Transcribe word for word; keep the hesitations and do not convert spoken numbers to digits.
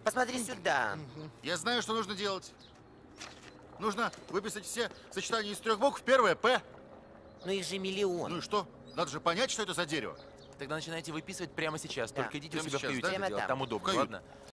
Посмотри сюда. Я знаю, что нужно делать. Нужно выписать все сочетания из трех букв. Первое П. Ну их же миллион. Ну и что? Надо же понять, что это за дерево. Тогда начинайте выписывать прямо сейчас. Да. Только идите Прямо у себя сейчас, в каюте да? это Прямо делать. там. Там удобно, В каюту. ладно?